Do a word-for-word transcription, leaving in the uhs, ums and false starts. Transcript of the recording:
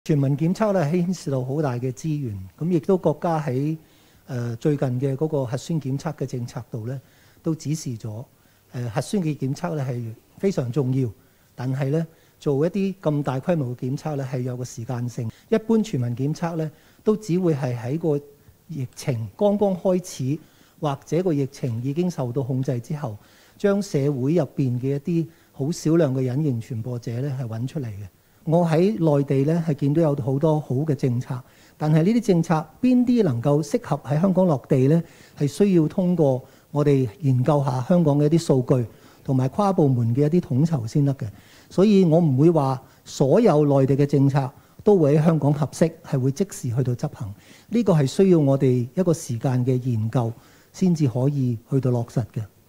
全民檢測咧牽涉到好大嘅資源，咁亦都國家喺誒、呃、最近嘅嗰個核酸檢測嘅政策度咧，都指示咗誒、呃、核酸嘅檢測咧係非常重要，但係咧做一啲咁大規模嘅檢測咧係有個時間性。一般全民檢測咧都只會係喺個疫情剛剛開始，或者個疫情已經受到控制之後，將社會入邊嘅一啲好少量嘅隱形傳播者咧係揾出嚟嘅。我喺內地咧係見到有好多好嘅政策，但係呢啲政策邊啲能夠適合喺香港落地呢？係需要通過我哋研究下香港嘅一啲數據同埋跨部門嘅一啲統籌先得嘅。所以我唔會話所有內地嘅政策都會喺香港合適，係會即時去到執行。呢個係需要我哋一個時間嘅研究先至可以去到落實嘅。